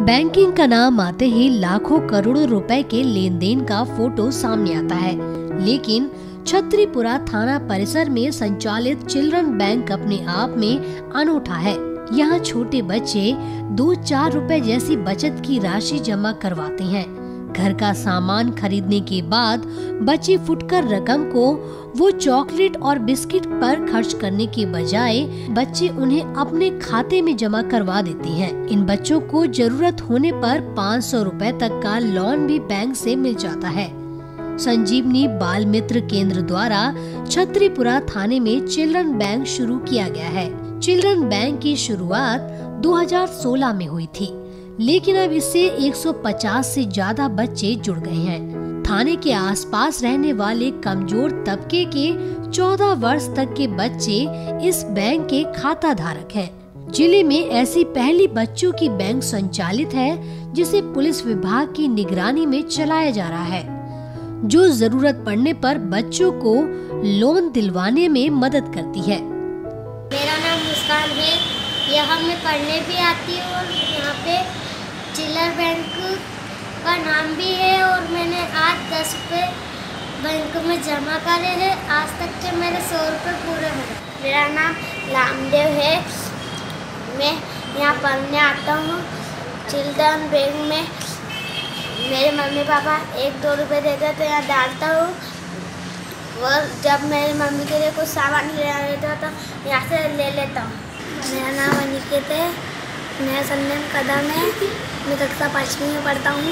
Banking का नाम आते ही लाखों करोड़ों रुपए के लेन देन का फोटो सामने आता है, लेकिन छतरीपुरा थाना परिसर में संचालित चिल्ड्रन बैंक अपने आप में अनूठा है। यहाँ छोटे बच्चे 2-4 रुपए जैसी बचत की राशि जमा करवाते हैं। घर का सामान खरीदने के बाद बची फुटकर रकम को वो चॉकलेट और बिस्किट पर खर्च करने के बजाय बच्चे उन्हें अपने खाते में जमा करवा देते हैं। इन बच्चों को जरूरत होने पर 500 रुपए तक का लोन भी बैंक से मिल जाता है। संजीवनी बाल मित्र केंद्र द्वारा छतरीपुरा थाने में चिल्ड्रन बैंक शुरू किया गया है। चिल्ड्रन बैंक की शुरुआत 2016 में हुई थी, लेकिन अब इससे 150 से ज्यादा बच्चे जुड़ गए हैं। थाने के आसपास रहने वाले कमजोर तबके के 14 वर्ष तक के बच्चे इस बैंक के खाता धारक हैं। जिले में ऐसी पहली बच्चों की बैंक संचालित है, जिसे पुलिस विभाग की निगरानी में चलाया जा रहा है, जो जरूरत पड़ने पर बच्चों को लोन दिलवाने में मदद करती है। मेरा नाम मुस्कान है, यहाँ मैं पढ़ने भी आती हूँ और यहाँ पे चिल्ड्रन बैंक का नाम भी है और मैंने आज 10 रुपये बैंक में जमा करे हैं। आज तक के मेरे 100 रुपये पूरे हो गए। मेरा नाम रामदेव है, मैं यहाँ पढ़ने आता हूँ। चिल्ड्रन बैंक में मेरे मम्मी पापा 1-2 रुपये देते तो यहाँ डालता हूँ, और जब मेरी मम्मी के लिए कुछ सामान ले लेता तो यहाँ से ले लेता हूँ। मेरा नाम अनिकेत है, मेरा सरनेम कदम है, मैं कक्षा 5वीं में पढ़ता हूँ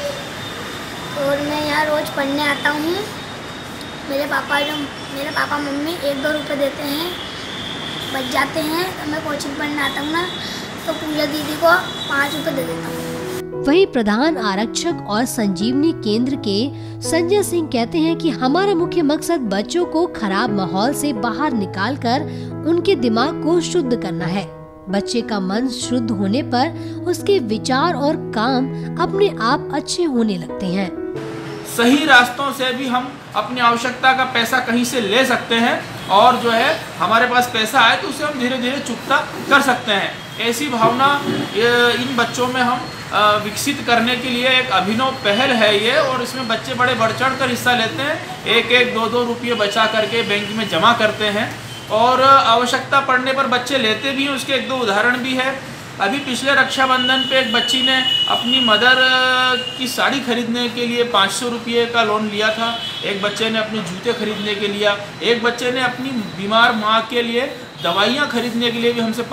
और मैं यहाँ रोज़ पढ़ने आता हूँ। मेरे पापा मम्मी 1-2 रुपये देते हैं, बच जाते हैं तो मैं कोचिंग पढ़ने आता हूँ ना, तो पूजा दीदी को 5 रुपये दे देता हूँ। वहीं प्रधान आरक्षक और संजीवनी केंद्र के संजय सिंह कहते हैं कि हमारा मुख्य मकसद बच्चों को खराब माहौल से बाहर निकालकर उनके दिमाग को शुद्ध करना है। बच्चे का मन शुद्ध होने पर उसके विचार और काम अपने आप अच्छे होने लगते हैं। सही रास्तों से भी हम अपनी आवश्यकता का पैसा कहीं से ले सकते हैं, और जो है हमारे पास पैसा आए तो उसे हम धीरे धीरे चुकता कर सकते हैं। ऐसी भावना इन बच्चों में हम विकसित करने के लिए एक अभिनव पहल है ये, और इसमें बच्चे बड़े बढ़ चढ़ कर हिस्सा लेते हैं। 1-1, 2-2 रुपये बचा करके बैंक में जमा करते हैं और आवश्यकता पड़ने पर बच्चे लेते भी हैं। उसके 1-2 उदाहरण भी है। अभी पिछले रक्षाबंधन पे एक बच्ची ने अपनी मदर की साड़ी खरीदने के लिए 500 रुपये का लोन लिया था। एक बच्चे ने अपने जूते खरीदने के लिया। एक बच्चे ने अपनी बीमार माँ के लिए दवाइयाँ खरीदने के लिए भी हमसे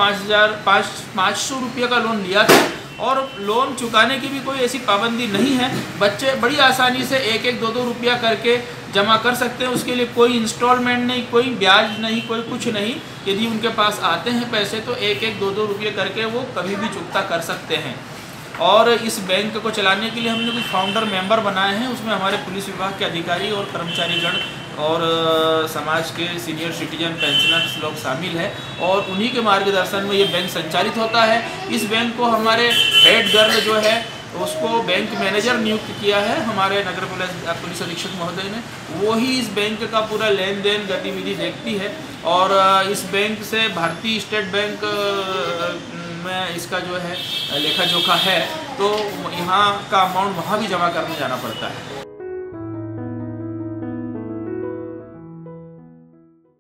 500 रुपये का लोन लिया था। और लोन चुकाने की भी कोई ऐसी पाबंदी नहीं है, बच्चे बड़ी आसानी से 1-1, 2-2 रुपया करके जमा कर सकते हैं। उसके लिए कोई इंस्टॉलमेंट नहीं, कोई ब्याज नहीं, कोई कुछ नहीं। यदि उनके पास आते हैं पैसे तो 1-1, 2-2 रुपये करके वो कभी भी चुकता कर सकते हैं। और इस बैंक को चलाने के लिए हमने कुछ फाउंडर मेंबर बनाए हैं। उसमें हमारे पुलिस विभाग के अधिकारी और कर्मचारीगण और समाज के सीनियर सिटीजन पेंशनर्स लोग शामिल हैं, और उन्हीं के मार्गदर्शन में ये बैंक संचालित होता है। इस बैंक को हमारे हेड गर्ल जो है उसको बैंक मैनेजर नियुक्त किया है हमारे नगर पुलिस अधीक्षक महोदय ने। वो ही इस बैंक का पूरा लेन देन गतिविधि देखती है, और इस बैंक से भारतीय स्टेट बैंक में इसका जो है लेखा जोखा है, तो यहाँ का अमाउंट वहाँ भी जमा करने जाना पड़ता है।